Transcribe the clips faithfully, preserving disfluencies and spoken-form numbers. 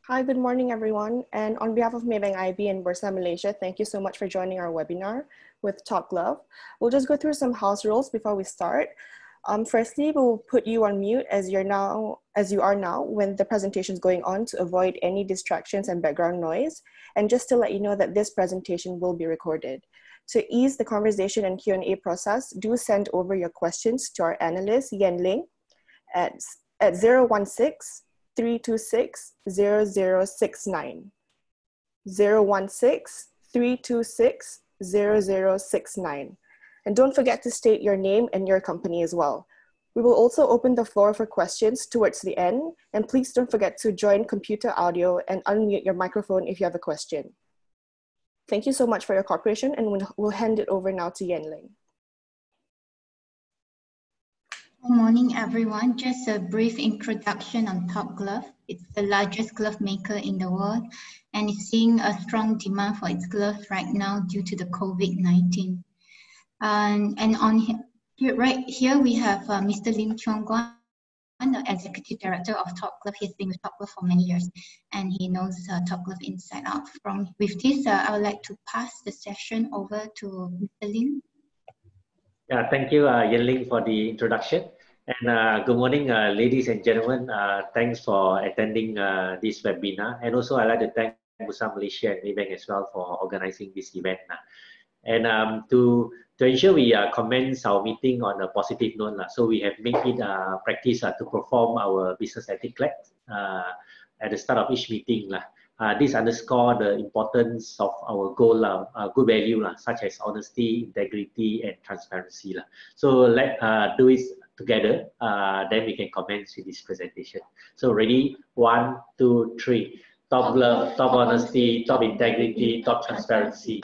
Hi, good morning, everyone. And on behalf of Maybank I B and Bursa Malaysia, thank you so much for joining our webinar with Top Glove. We'll just go through some house rules before we start. Um, firstly, we'll put you on mute as you're now, as you are now when the presentation is going on to avoid any distractions and background noise. And just to let you know that this presentation will be recorded. To ease the conversation and Q and A process, do send over your questions to our analyst, Yen Ling, at, at zero one six, three two six, zero zero six nine. zero one six, three two six, zero zero six nine. And don't forget to state your name and your company as well. We will also open the floor for questions towards the end, and please don't forget to join computer audio and unmute your microphone if you have a question. Thank you so much for your cooperation, and we'll, we'll hand it over now to Yen Ling. Good morning, everyone. Just a brief introduction on Top Glove. It's the largest glove maker in the world, and it's seeing a strong demand for its gloves right now due to the COVID nineteen. Um, and on here, right here, we have uh, Mister Lim Cheong Guan, the Executive Director of Top Glove. He's been with Top Glove for many years, and he knows uh, Top Glove inside out. From with this, uh, I would like to pass the session over to Mister Lim. Yeah, thank you, uh, Yen Ling, for the introduction. And uh, good morning, uh, ladies and gentlemen. Uh, thanks for attending uh, this webinar. And also, I'd like to thank Bursa Malaysia and Maybank as well for organizing this event. And um, to, to ensure we uh, commence our meeting on a positive note, uh, so we have made it a practice uh, to perform our business etiquette uh, at the start of each meeting. Uh, Uh, this underscore the importance of our goal, uh, uh, good value, uh, such as honesty, integrity, and transparency. Uh. So let's uh, do it together, uh, then we can commence with this presentation. So ready, one, two, three. Top glove, top honesty, top integrity, top transparency.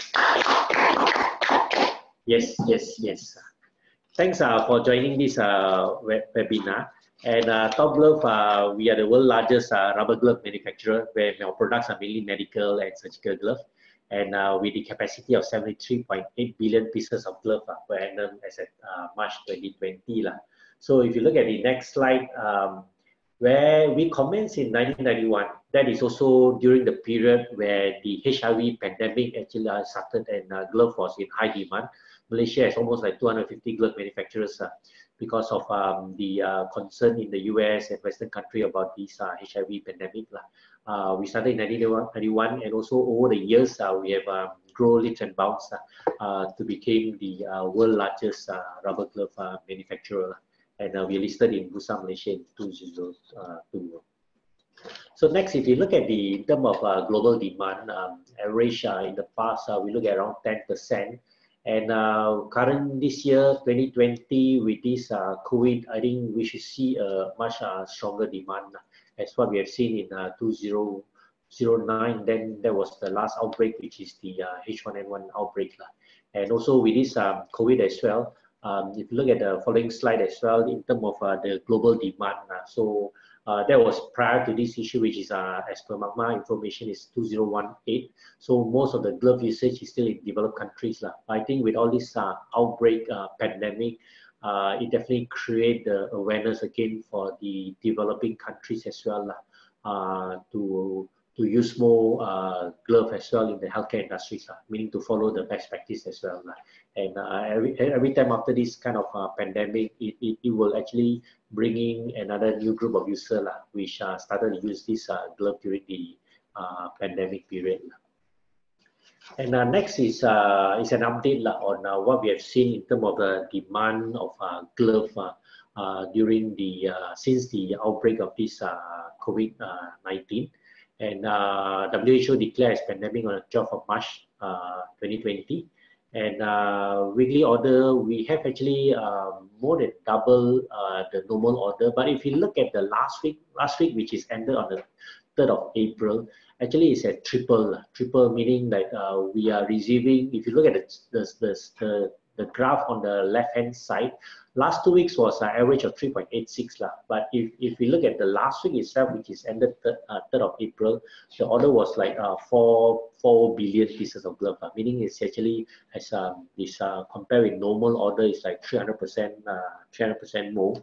Yes, yes, yes. Thanks uh, for joining this uh, web webinar. And uh, Top Glove, uh, we are the world's largest uh, rubber glove manufacturer, where our products are mainly medical and surgical gloves. And uh, with the capacity of seventy-three point eight billion pieces of glove uh, per annum as of uh, March twenty twenty. La. So if you look at the next slide, um, where we commenced in nineteen ninety-one, that is also during the period where the H I V pandemic actually uh, started and uh, glove was in high demand. Malaysia has almost like two hundred fifty glove manufacturers uh, because of um, the uh, concern in the U S and Western country about this uh, H I V pandemic. Uh, we started in nineteen ninety-one, and also over the years, uh, we have um, grown leaps and bounds uh, uh, to become the uh, world largest uh, rubber glove uh, manufacturer. And uh, we listed in Bursa Malaysia in two thousand two. So next, if you look at the in terms of uh, global demand, um, average uh, in the past, uh, we look at around ten percent. And uh, current this year, twenty twenty, with this uh, COVID, I think we should see a much uh, stronger demand as what we have seen in uh, two thousand nine. Then there was the last outbreak, which is the uh, H one N one outbreak. And also with this um, COVID as well, um, if you look at the following slide as well, in terms of uh, the global demand. Uh, so Uh, that was prior to this issue, which is uh, as per MAGMA information is two thousand eighteen. So most of the glove usage is still in developed countries. Lah. I think with all this uh, outbreak, uh, pandemic, uh, it definitely create the awareness again for the developing countries as well uh, to to use more uh, glove as well in the healthcare industries, uh, meaning to follow the best practice as well. Uh. And uh, every, every time after this kind of uh, pandemic, it, it, it will actually bring in another new group of users uh, which uh, started to use this uh, glove during the uh, pandemic period. And uh, next is uh, is an update uh, on uh, what we have seen in terms of the demand of uh, glove uh, uh, during the uh, since the outbreak of this uh, COVID nineteen. And uh, W H O declared as pandemic on the twelfth of March uh, twenty twenty. And uh, weekly order, we have actually uh, more than double uh, the normal order. But if you look at the last week, last week which is ended on the third of April, actually it's a triple, triple meaning that uh, we are receiving. If you look at the the the, the, the graph on the left hand side, last two weeks was an average of three point eight six lah. But if if we look at the last week itself, which is ended third, uh, third of April, the order was like uh, four four billion pieces of glove. Uh, meaning it's actually as um, this uh, compared with normal order is like three hundred percent uh, three hundred percent more.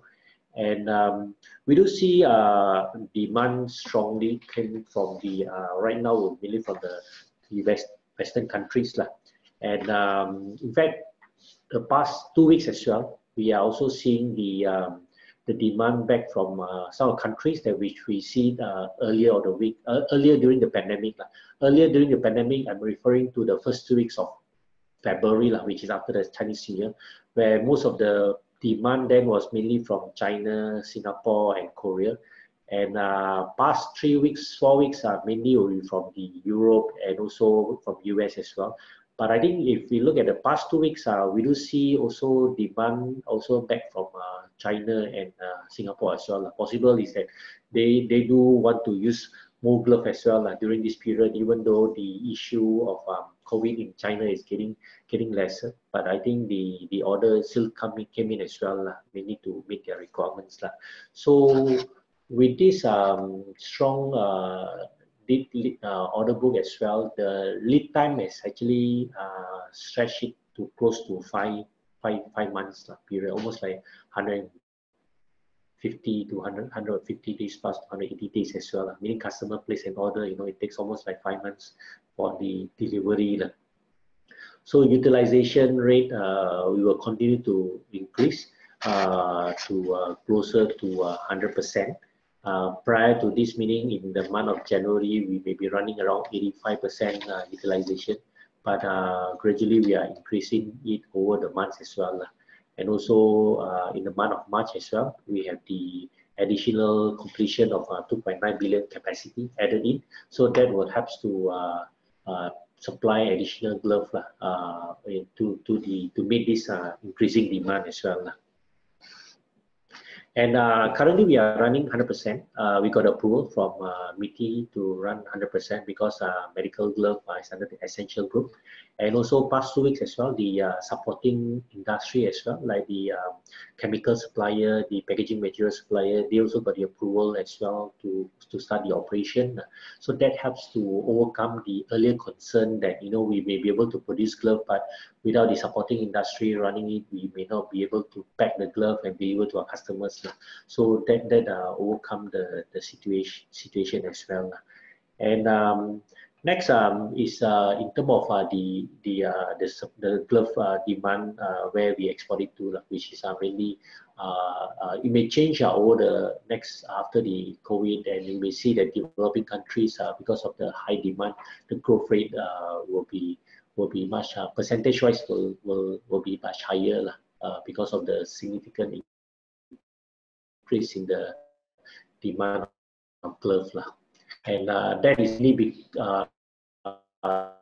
And um, we do see uh, demand strongly came from the, uh, right now, mainly from the, the West, Western countries. Lah. And um, in fact, the past two weeks as well, we are also seeing the um, the demand back from uh, some countries that which we see uh, earlier of the week, uh, earlier during the pandemic. Lah. Earlier during the pandemic, I'm referring to the first two weeks of February, lah, which is after the Chinese New Year, where most of the demand then was mainly from China, Singapore, and Korea. And uh, past three weeks, four weeks are mainly from the Europe and also from U S as well. But I think if we look at the past two weeks, uh, we do see also demand also back from uh, China and uh, Singapore as well. Possible is that they, they do want to use more glove as well uh, during this period, even though the issue of um, COVID in China is getting getting lesser. But I think the, the order still coming came in as well. Uh, they need to meet their requirements. Uh. So with this um, strong uh, lead, uh, order book as well, the lead time is actually uh, stretched it to close to five, five, five months uh, period, almost like one hundred fifty to one hundred, one hundred fifty days plus one hundred eighty days as well. Uh, meaning customer place an order, you know, it takes almost like five months for the delivery. Uh. So utilization rate, uh, we will continue to increase uh, to uh, closer to uh, one hundred percent. Uh, prior to this, meaning in the month of January, we may be running around eighty-five percent uh, utilization, but uh, gradually we are increasing it over the months as well. And also uh, in the month of March as well, we have the additional completion of uh, two point nine billion capacity added in. So that will help to uh, uh, supply additional glove uh, to, to, the, to meet this uh, increasing demand as well. And uh, currently we are running one hundred percent. Uh, we got approval from uh, M I T I to run one hundred percent because uh, medical glove is under the essential group. And also past two weeks as well, the uh, supporting industry as well, like the uh, chemical supplier, the packaging material supplier, they also got the approval as well to, to start the operation. So that helps to overcome the earlier concern that, you know, we may be able to produce glove, but without the supporting industry running it, we may not be able to pack the glove and deliver to our customers. So that, that uh, overcome the, the situation, situation as well. And um, next um, is uh, in terms of uh, the the, uh, the the glove uh, demand uh, where we export it to, which is uh, mainly uh, uh, it may change uh, over the next after the COVID, and you may see that developing countries uh, because of the high demand, the growth rate uh, will be will be much uh, percentage wise will will will be much higher uh, because of the significant increase in the demand of glove lah. And uh, that is really big. Uh, uh,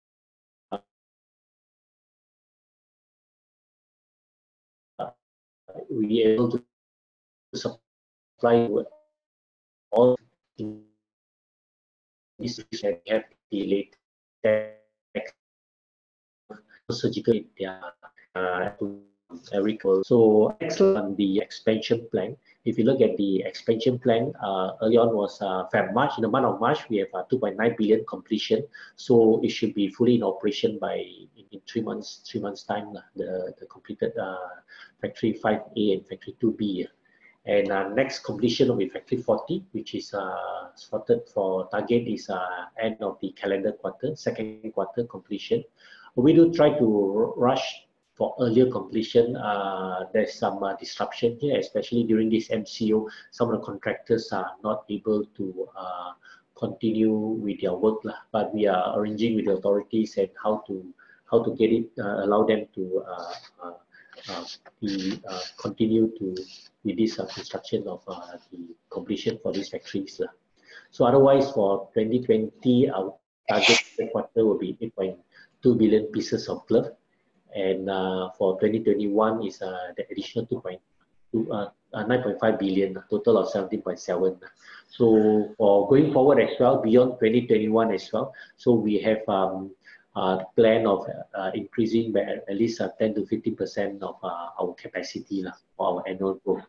we are able to supply all in this that have the latest surgical uh, every call. So excellent on the expansion plan. If you look at the expansion plan, uh, early on was uh, Feb March. In the month of March, we have uh, two point nine billion completion. So it should be fully in operation by in, in three months, three months time. Uh, the the completed uh, factory five A and factory two B. And uh, next completion will be factory forty, which is uh, slotted for target is uh, end of the calendar quarter, second quarter completion. We do try to rush for earlier completion. Uh, there's some uh, disruption here, especially during this M C O. Some of the contractors are not able to uh, continue with their work, lah. But we are arranging with the authorities and how to how to get it, uh, allow them to uh, uh, uh, be, uh, continue to with this uh, construction of uh, the completion for these factories, lah. So otherwise, for twenty twenty, our target quarter will be eight point two billion pieces of glove. And uh, for twenty twenty-one is uh, the additional two point two, uh, uh, nine point five billion, a total of seventeen point seven. So for going forward as well, beyond twenty twenty-one as well, so we have um, a plan of uh, increasing by at least uh, ten to fifteen percent of uh, our capacity uh, for our annual growth.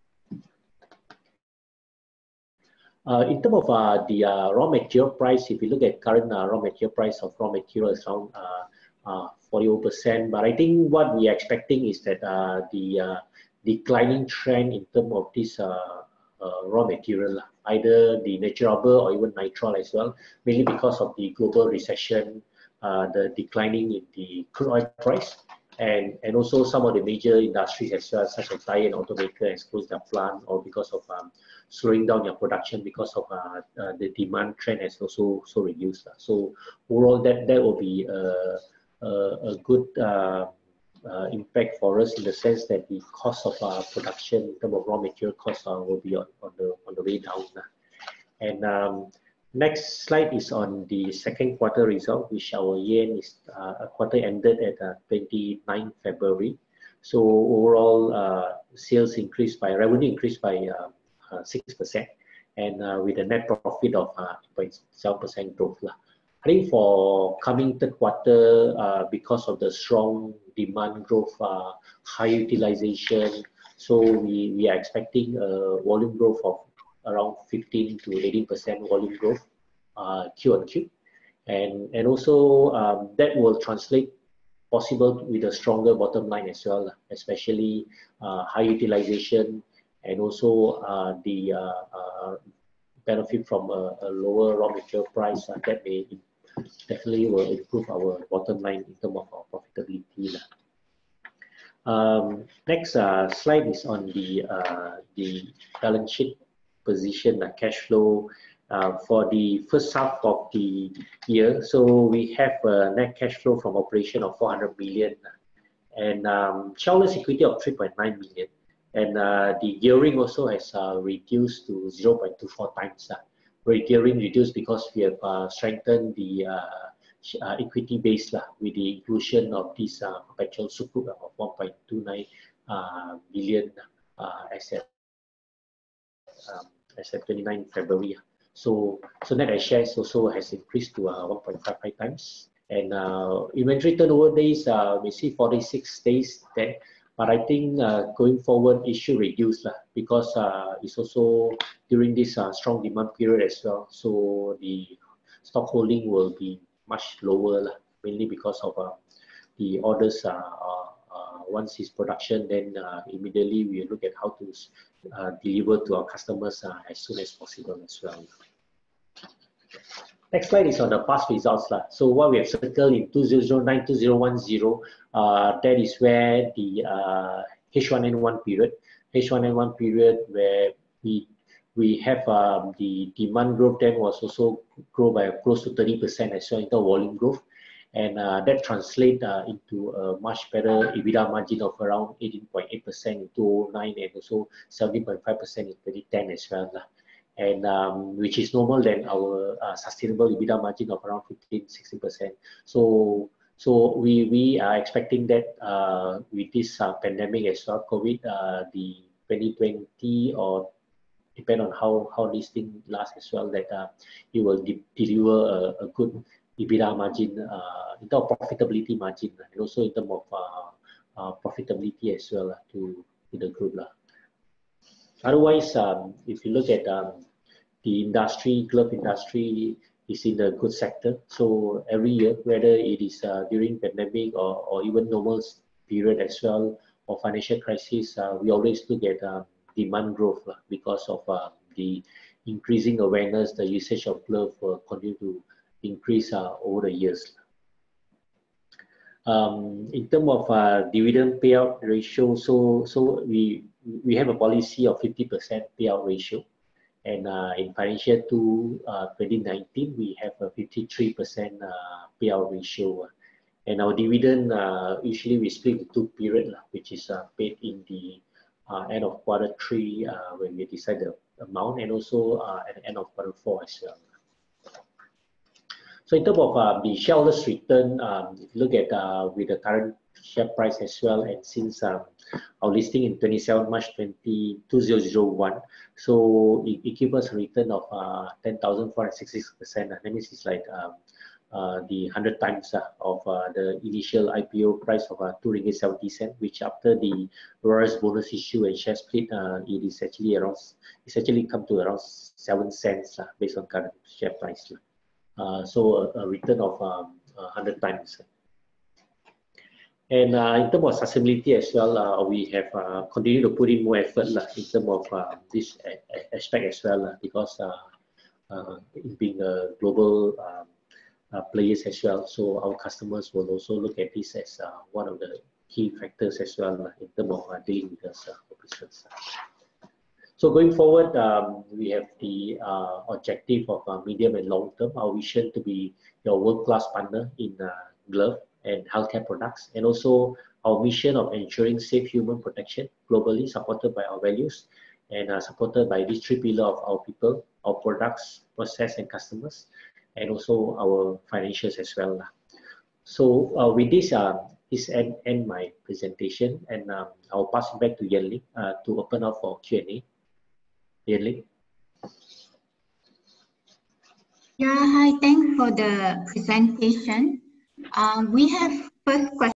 Uh, in terms of uh, the uh, raw material price, if you look at current uh, raw material price of raw materials around uh, uh, forty percent, but I think what we are expecting is that uh, the uh, declining trend in terms of this uh, uh, raw material, either the natural rubber or even nitrile as well, mainly because of the global recession, uh, the declining in the crude oil price, and, and also some of the major industries as well, such as tire and automaker has closed their plant, or because of um, slowing down their production because of uh, uh, the demand trend has also so reduced. So overall, that, that will be a, a, a good uh, Uh, impact for us in the sense that the cost of uh, production in terms of raw material costs uh, will be on, on the on the way down. And um, next slide is on the second quarter result, which our yen is uh, a quarter ended at uh, twenty-ninth February. So overall uh, sales increased by revenue increased by uh, uh, six percent, and uh, with a net profit of uh, zero point seven percent growth. I think for coming third quarter, uh, because of the strong demand growth, uh, high utilization, so we, we are expecting a volume growth of around fifteen to eighteen percent volume growth uh, Q on Q. And, and also um, that will translate possible with a stronger bottom line as well, especially uh, high utilization, and also uh, the uh, uh, benefit from a, a lower raw material price uh, that may definitely will improve our bottom line in terms of our profitability. Um, next uh, slide is on the uh, the balance sheet position, uh, cash flow uh, for the first half of the year. So we have a net cash flow from operation of four hundred million and um, shareholders equity of three point nine million, and uh, the gearing also has uh, reduced to zero point two four times. Uh, gearing reduced because we have uh, strengthened the uh, uh, equity base uh, with the inclusion of this uh, perpetual sukuk of one point two nine uh, billion uh, as at um, as at twenty-ninth February. So so net shares also has increased to uh, one point five five times. And uh, inventory turnover days, uh, we see forty-six days there, but I think uh, going forward it should reduce uh, because uh, it's also during this uh, strong demand period as well. So the stock holding will be much lower, uh, mainly because of uh, the orders. Uh, uh, uh, once it's production, then uh, immediately we look at how to uh, deliver to our customers uh, as soon as possible as well. Next slide is on the past results. Uh. So what we have circled in two thousand nine to two thousand ten, uh, that is where the uh, H one N one period, H one N one period where we we have um, the demand growth then was also grow by close to thirty percent as well in terms of volume growth. And uh, that translates uh, into a much better EBITDA margin of around eighteen point eight percent in two thousand nine and also seventeen point five percent in twenty ten as well. Uh. And um, which is normal than our uh, sustainable EBITDA margin of around fifteen to sixteen percent. So, so we, we are expecting that uh, with this uh, pandemic as well, COVID, uh, the twenty twenty, or depend on how, how this thing lasts as well, that uh, it will de deliver a, a good EBITDA margin, uh, in terms of profitability margin, and also in terms of uh, uh, profitability as well uh, to, to the group. Uh. Otherwise, um, if you look at um, the industry, glove industry is in a good sector. So every year, whether it is uh, during pandemic or, or even normal period as well, or financial crisis, uh, we always look at uh, demand growth uh, because of uh, the increasing awareness, the usage of glove will continue to increase uh, over the years. Um, in terms of uh, dividend payout ratio, so so we we have a policy of fifty percent payout ratio, and uh, in financial two uh, twenty nineteen we have a fifty-three percent uh, payout ratio, and our dividend uh, usually we split the two period, which is uh, paid in the uh, end of quarter three uh, when we decide the amount, and also uh, at the end of quarter four as well. So in terms of uh, the shareholders return, um, if you look at uh, with the current share price as well, and since um, our listing in twenty-seventh March two thousand one, so it, it gives us a return of uh, ten thousand four hundred sixty-six percent. That means it's like um, uh, the one hundred times uh, of uh, the initial I P O price of uh, two ringgit seventy cents, which after the various bonus issue and share split, uh, it is actually around, it's actually come to around seven cents uh, based on current share price. Uh, so a, a return of um, one hundred times. And uh, in terms of sustainability as well, uh, we have uh, continued to put in more effort uh, in terms of uh, this aspect as well, uh, because uh, uh, being a global um, uh, players as well, so our customers will also look at this as uh, one of the key factors as well uh, in terms of uh, dealing with this uh, business. So going forward, um, we have the uh, objective of uh, medium and long term, our vision to be your world-class partner in uh, glove and healthcare products, and also our mission of ensuring safe human protection globally, supported by our values and uh, supported by these three pillars of our people, our products, process, and customers, and also our financials as well. So uh, with this, uh, this end, end my presentation, and um, I'll pass it back to Yen Ling uh, to open up for Q and A. Yen Ling. Yeah, hi, thanks for the presentation. Um, we have first question.